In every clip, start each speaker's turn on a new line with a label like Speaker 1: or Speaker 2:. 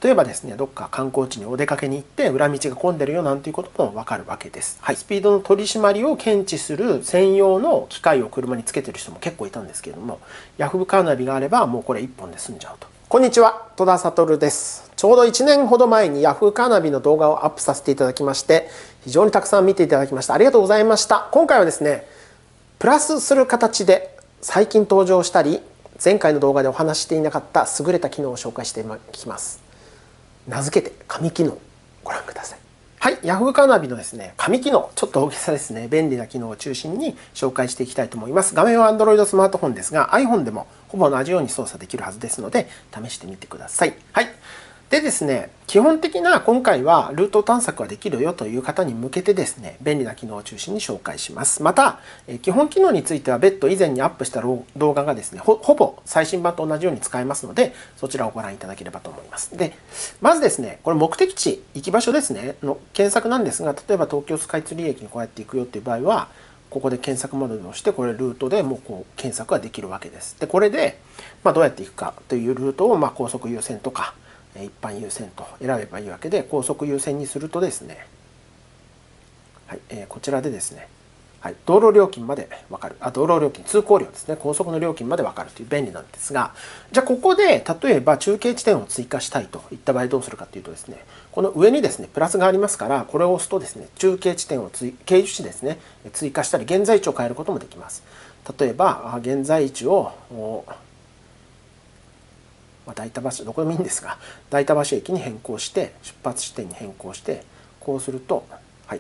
Speaker 1: 例えばですね、どっか観光地にお出かけに行って裏道が混んでるよなんていうこともわかるわけです。はい、スピードの取り締まりを検知する専用の機械を車につけてる人も結構いたんですけれども、Yahooカーナビがあればもうこれ1本で済んじゃうと。こんにちは、戸田悟です。ちょうど1年ほど前に Yahooカーナビの動画をアップさせていただきまして、非常にたくさん見ていただきました。ありがとうございました。今回はですね、プラスする形で最近登場したり、前回の動画でお話ししていなかった優れた機能を紹介していきます。名付けて神機能、ご覧ください。はい、Yahooカーナビのですね、神機能、ちょっと大げさですね、便利な機能を中心に紹介していきたいと思います。画面は Android スマートフォンですが、iPhone でもほぼ同じように操作できるはずですので、試してみてください。はい。でですね、基本的な今回はルート探索ができるよという方に向けてですね、便利な機能を中心に紹介します。また、基本機能については別途以前にアップした動画がですね、ほぼ最新版と同じように使えますので、そちらをご覧いただければと思います。で、まずですね、これ目的地、行き場所ですね、の検索なんですが、例えば東京スカイツリー駅にこうやって行くよっていう場合は、ここで検索モードに押して、これルートでもうこう検索ができるわけです。で、これで、どうやって行くかというルートを高速優先とか、一般優先と選べばいいわけで、高速優先にするとですね、はい、こちらでですね、はい、道路料金まで分かる。道路料金、通行料ですね、高速の料金まで分かるという便利なんですが、じゃあここで例えば中継地点を追加したいといった場合どうするかというとですね、この上にですね、プラスがありますから、これを押すとですね、中継地点を経由地ですね、追加したり、現在地を変えることもできます。例えば、現在地を、大田橋、どこでもいいんですが、大田橋駅に変更して、出発地点に変更して、こうすると、はい、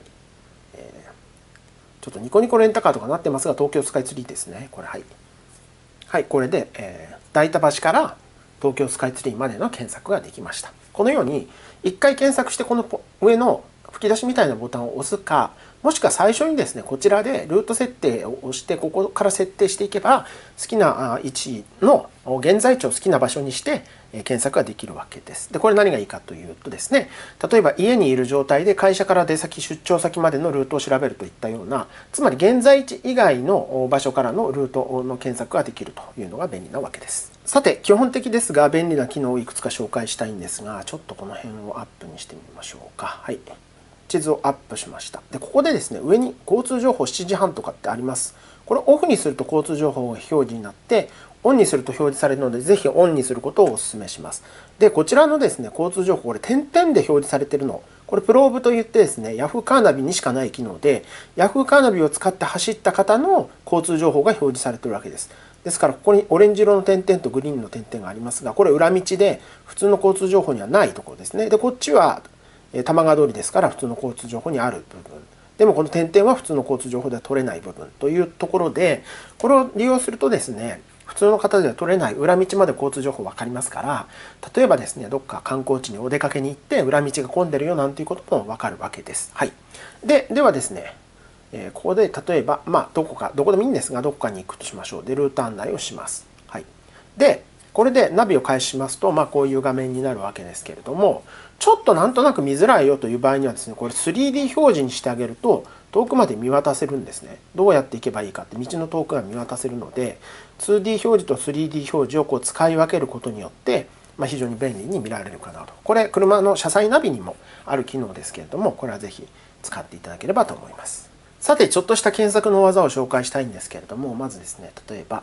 Speaker 1: ちょっとニコニコレンタカーとかなってますが、東京スカイツリーですね。これ、はい。はい、これで、大田橋から東京スカイツリーまでの検索ができました。このように、一回検索して、この上の吹き出しみたいなボタンを押すか、もしくは最初にですね、こちらでルート設定を押して、ここから設定していけば、好きな位置の現在地を好きな場所にして検索ができるわけです。で、これ何がいいかというとですね、例えば家にいる状態で会社から出先、出張先までのルートを調べるといったような、つまり現在地以外の場所からのルートの検索ができるというのが便利なわけです。さて、基本的ですが便利な機能をいくつか紹介したいんですが、ちょっとこの辺をアップにしてみましょうか。はい。地図をアップしました。で、ここでですね、上に交通情報7時半とかってあります。これをオフにすると交通情報が表示になって、オンにすると表示されるので、ぜひオンにすることをお勧めします。で、こちらのですね、交通情報、これ点々で表示されているの。これプローブといってですね、Yahooカーナビにしかない機能で、Yahooカーナビを使って走った方の交通情報が表示されているわけです。ですから、ここにオレンジ色の点々とグリーンの点々がありますが、これ裏道で普通の交通情報にはないところですね。で、こっちは玉川通りですから普通の交通情報にある部分。でもこの点々は普通の交通情報では取れない部分というところで、これを利用するとですね、普通の方では取れない裏道まで交通情報分かりますから、例えばですね、どっか観光地にお出かけに行って裏道が混んでるよなんていうことも分かるわけです。はい。ではですね、ここで例えば、どこでもいいんですが、どこかに行くとしましょう。で、ルート案内をします。はい。で、これでナビを開始しますと、こういう画面になるわけですけれども、ちょっとなんとなく見づらいよという場合にはですね、これ 3D 表示にしてあげると、遠くまで見渡せるんですね。どうやって行けばいいかって、道の遠くが見渡せるので、2D 表示と 3D 表示をこう使い分けることによって、非常に便利に見られるかなと。これ、車の車載ナビにもある機能ですけれども、これはぜひ使っていただければと思います。さて、ちょっとした検索の技を紹介したいんですけれども、まずですね、例えば、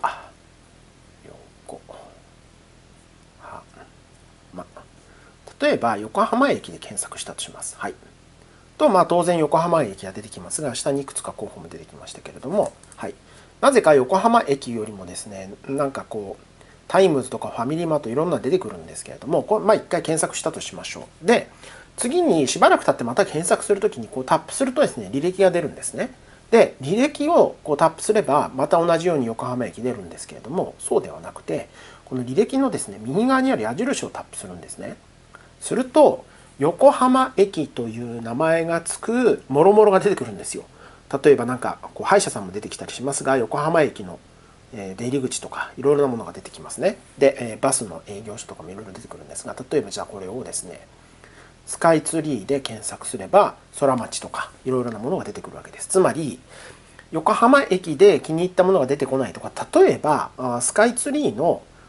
Speaker 1: 例えば横浜駅で検索したとします。はい。と、当然横浜駅が出てきますが、下にいくつか候補も出てきましたけれども、はい。なぜか横浜駅よりもですね、なんかこう、タイムズとかファミリーマートいろんな出てくるんですけれども、これ一回検索したとしましょう。で、次にしばらく経ってまた検索するときにこうタップするとですね、履歴が出るんですね。で、履歴をこうタップすれば、また同じように横浜駅出るんですけれども、そうではなくて、この履歴のですね、右側にある矢印をタップするんですね。すると、横浜駅という名前がつくもろもろが出てくるんですよ。例えばなんかこう歯医者さんも出てきたりしますが、横浜駅の出入り口とかいろいろなものが出てきますね。で、バスの営業所とかもいろいろ出てくるんですが、例えばじゃあこれをですね、スカイツリーで検索すれば、空町とかいろいろなものが出てくるわけです。つまり、横浜駅で気に入ったものが出てこないとか、例えばスカイツリーの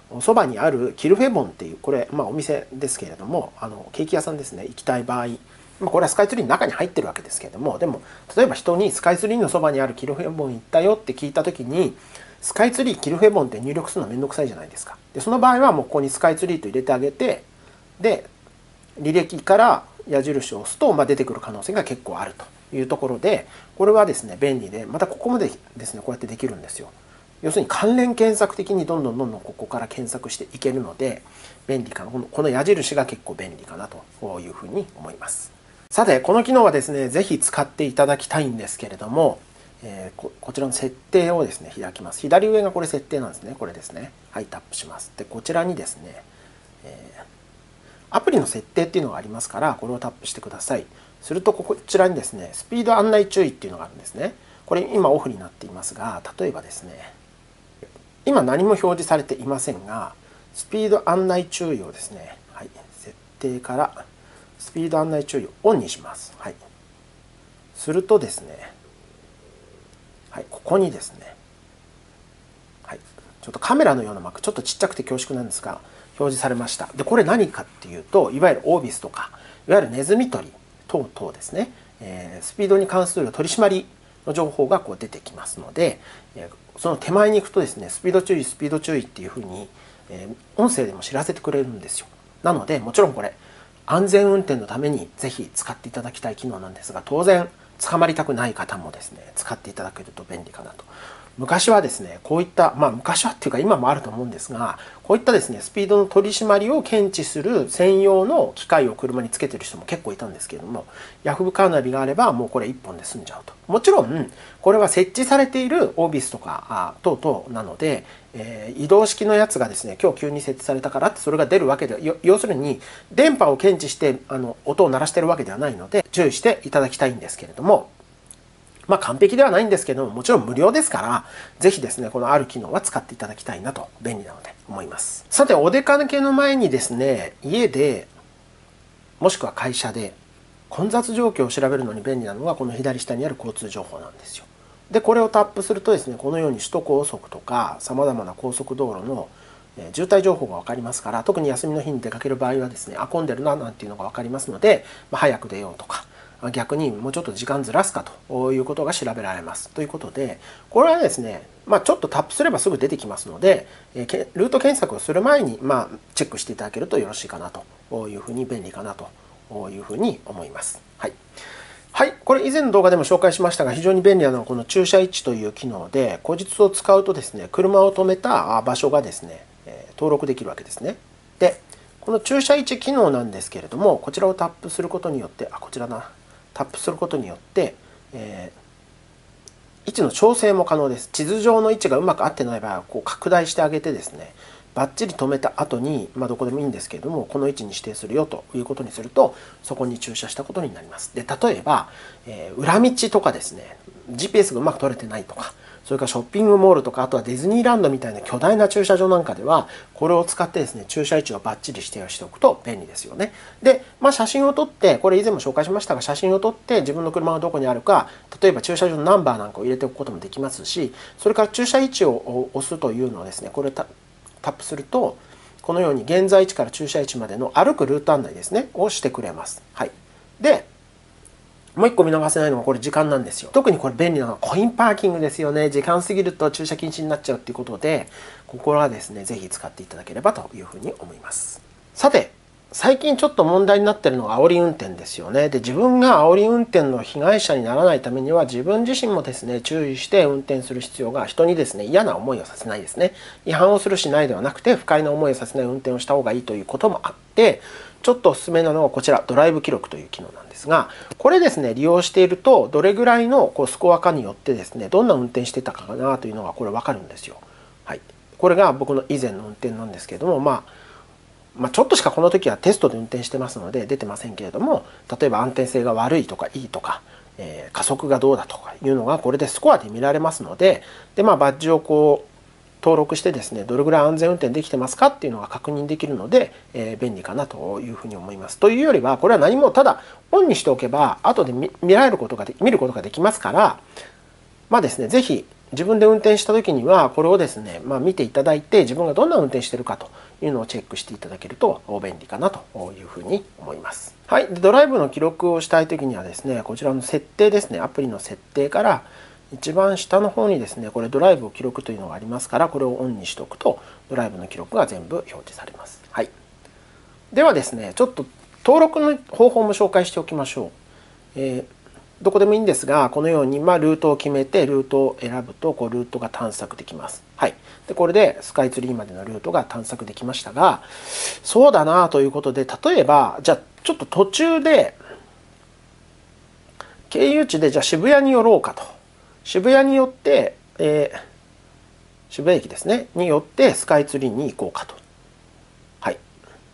Speaker 1: そばにあるキルフェボンっていう、これ、お店ですけれども、ケーキ屋さんですね、行きたい場合、これはスカイツリーの中に入ってるわけですけれども、でも例えば人にスカイツリーのそばにあるキルフェボン行ったよって聞いた時に、スカイツリーキルフェボンって入力するのめんどくさいじゃないですか。でその場合はもうここにスカイツリーと入れてあげて、で履歴から矢印を押すと、出てくる可能性が結構あるというところで、これはですね便利で、またここまでですねこうやってできるんですよ。要するに関連検索的にどんどんここから検索していけるので便利かな。この矢印が結構便利かなというふうに思います。さてこの機能はですねぜひ使っていただきたいんですけれども、こちらの設定をですね開きます。左上がこれ設定なんですね。これですね。はい、タップします。でこちらにですね、アプリの設定っていうのがありますから、これをタップしてください。するとこちらにですねスピード案内注意っていうのがあるんですね。これ今オフになっていますが、例えばですね今何も表示されていませんが、スピード案内注意をですね、はい、設定からスピード案内注意をオンにします。はい、するとですね、はい、ここにですね、はい、ちょっとカメラのようなマーク、ちょっとちっちゃくて恐縮なんですが表示されました。でこれ何かっていうと、いわゆるオービスとかいわゆるネズミ捕り等々ですね、スピードに関する取り締まりの情報がこう出てきますので、その手前に行くとですねスピード注意スピード注意っていうふうに音声でも知らせてくれるんですよ。なのでもちろんこれ安全運転のためにぜひ使っていただきたい機能なんですが、当然捕まりたくない方もですね使っていただけると便利かなと。昔はですねこういった昔はっていうか今もあると思うんですが、こういったですねスピードの取り締まりを検知する専用の機械を車につけてる人も結構いたんですけれども、ヤフーカーナビがあればもうこれ1本で済んじゃうと。もちろんこれは設置されているオービスとか等々なので、移動式のやつがですね今日急に設置されたからってそれが出るわけで、要するに電波を検知して音を鳴らしてるわけではないので注意していただきたいんですけれども、完璧ではないんですけども、もちろん無料ですから、ぜひですね、このある機能は使っていただきたいなと、便利なので思います。さて、お出かけの前にですね、家で、もしくは会社で、混雑状況を調べるのに便利なのが、この左下にある交通情報なんですよ。で、これをタップするとですね、このように首都高速とか、様々な高速道路の渋滞情報が分かりますから、特に休みの日に出かける場合はですね、混んでるななんていうのが分かりますので、早く出ようとか、逆にもうちょっと時間ずらすかということが調べられます。ということで、これはですね、ちょっとタップすればすぐ出てきますので、ルート検索をする前にチェックしていただけるとよろしいかなというふうに、便利かなというふうに思います。はい。はい、これ以前の動画でも紹介しましたが、非常に便利なのはこの駐車位置という機能で、後日を使うとですね、車を止めた場所がですね、登録できるわけですね。で、この駐車位置機能なんですけれども、こちらをタップすることによって、こちらだな。タップすることによって、位置の調整も可能です。地図上の位置がうまく合ってない場合はこう拡大してあげてですね、バッチリ止めた後に、どこでもいいんですけれども、この位置に指定するよということにすると、そこに駐車したことになります。で、例えば、裏道とかですね、GPS がうまく取れてないとか、それからショッピングモールとか、あとはディズニーランドみたいな巨大な駐車場なんかでは、これを使ってですね、駐車位置をバッチリ指定をしておくと便利ですよね。で、写真を撮って、これ以前も紹介しましたが、写真を撮って自分の車がどこにあるか、例えば駐車場のナンバーなんかを入れておくこともできますし、それから駐車位置を押すというのをですね、これタップすると、このように現在地から駐車位置までの歩くルート案内ですね、をしてくれます。はい。で、もう一個見逃せないのがこれ時間なんですよ。特にこれ便利なのはコインパーキングですよね。時間過ぎると駐車禁止になっちゃうっていうことで、ここはですね、ぜひ使っていただければというふうに思います。さて、最近ちょっと問題になっているのが煽り運転ですよね。で、自分が煽り運転の被害者にならないためには、自分自身もですね、注意して運転する必要が、人にですね、嫌な思いをさせないですね。違反をするしないではなくて、不快な思いをさせない運転をした方がいいということもあって、ちょっとおすすめなのはこちら、ドライブ記録という機能なんですが、これですね、利用していると、どれぐらいのスコアかによってですね、どんな運転してたかなというのがこれ分かるんですよ。はい。これが僕の以前の運転なんですけれども、ちょっとしかこの時はテストで運転してますので出てませんけれども、例えば安定性が悪いとかいいとか、加速がどうだとかいうのがこれでスコアで見られますので、バッジを登録してですね、どれぐらい安全運転できてますかっていうのが確認できるので、便利かなというふうに思います。というよりは、これは何もただオンにしておけば後で見ることができますから、ですね、ぜひ自分で運転した時にはこれをですね、見ていただいて自分がどんな運転してるかというのをチェックしていただけると便利かなというふうに思います。はい、ドライブの記録をしたい時にはですね、こちらの設定ですね、アプリの設定から一番下の方にですね、これドライブを記録というのがありますから、これをオンにしておくとドライブの記録が全部表示されます。はい、ではですね、ちょっと登録の方法も紹介しておきましょう。どこでもいいんですが、このようにルートを決めてルートを選ぶとルートが探索できます。はい、でこれでスカイツリーまでのルートが探索できましたが、そうだなということで、例えばじゃあちょっと途中で経由地でじゃあ渋谷に寄ろうかと。渋谷に寄って、渋谷駅ですねに寄ってスカイツリーに行こうかと。はい、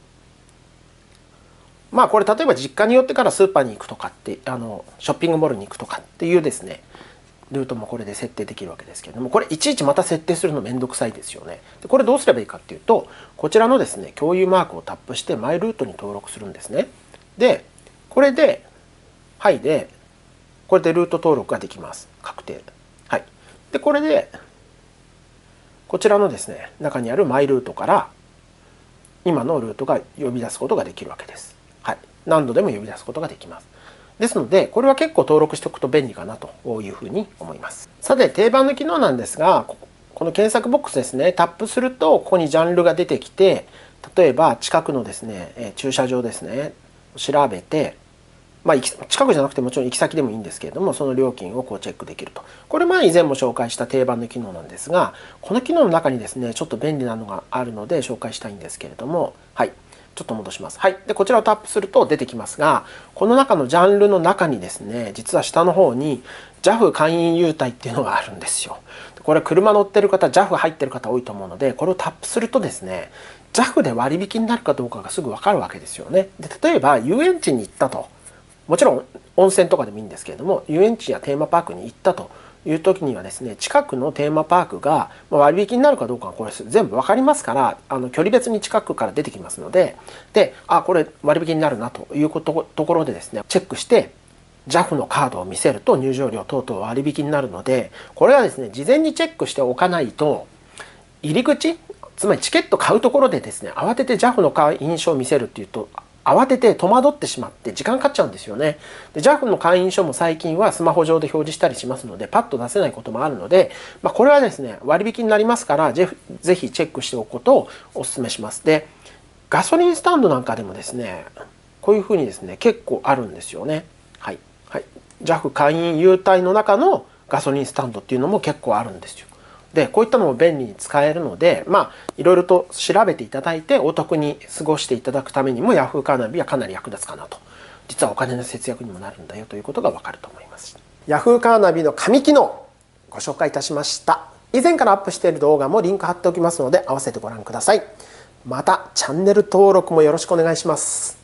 Speaker 1: これ例えば実家に寄ってからスーパーに行くとかってショッピングモールに行くとかっていうですねルートもこれで設定できるわけですけれども、これいちいちまた設定するのめんどくさいですよね。でこれどうすればいいかっていうと、こちらのですね共有マークをタップしてマイルートに登録するんですね。でこれではいでこれでルート登録ができます。確定。はい、でこれでこちらのですね中にあるマイルートから今のルートが呼び出すことができるわけです。はい、何度でも呼び出すことができます。ですのでこれは結構登録しておくと便利かなというふうに思います。さて定番の機能なんですが、この検索ボックスですね、タップするとここにジャンルが出てきて、例えば近くのですね駐車場ですね調べて、近くじゃなくてもちろん行き先でもいいんですけれども、その料金をチェックできると。これ以前も紹介した定番の機能なんですが、この機能の中にですねちょっと便利なのがあるので紹介したいんですけれども、はい、ちょっと戻します。はい、でこちらをタップすると出てきますが、この中のジャンルの中にですね実は下の方に JAF 会員優待っていうのがあるんですよ。これ車乗ってる方 JAF 入ってる方多いと思うので、これをタップするとですね JAF で割引になるかどうかがすぐ分かるわけですよね。で例えば遊園地に行ったと、もちろん温泉とかでもいいんですけれども、遊園地やテーマパークに行ったという時にはですね、近くのテーマパークが割引になるかどうかはこれ全部分かりますから、距離別に近くから出てきますので、これ割引になるなというところでですねチェックして JAF のカードを見せると入場料等々割引になるので、これはですね事前にチェックしておかないと、入り口、つまりチケット買うところでですね慌てて JAF の会員証を見せるっていうと慌てて戸惑ってしまって時間かかっちゃうんですよね。で JAF の会員証も最近はスマホ上で表示したりしますのでパッと出せないこともあるので、これはですね割引になりますからぜひチェックしておくことをお勧めします。でガソリンスタンドなんかでもですねこういうふうにですね結構あるんですよね。はい、はい、JAF 会員優待の中のガソリンスタンドっていうのも結構あるんですよ。でこういったのも便利に使えるので、いろいろと調べていただいてお得に過ごしていただくためにも Yahoo カーナビはかなり役立つかなと。実はお金の節約にもなるんだよということがわかると思います。Yahoo カーナビの神機能ご紹介いたしました。以前からアップしている動画もリンク貼っておきますので合わせてご覧ください。またチャンネル登録もよろしくお願いします。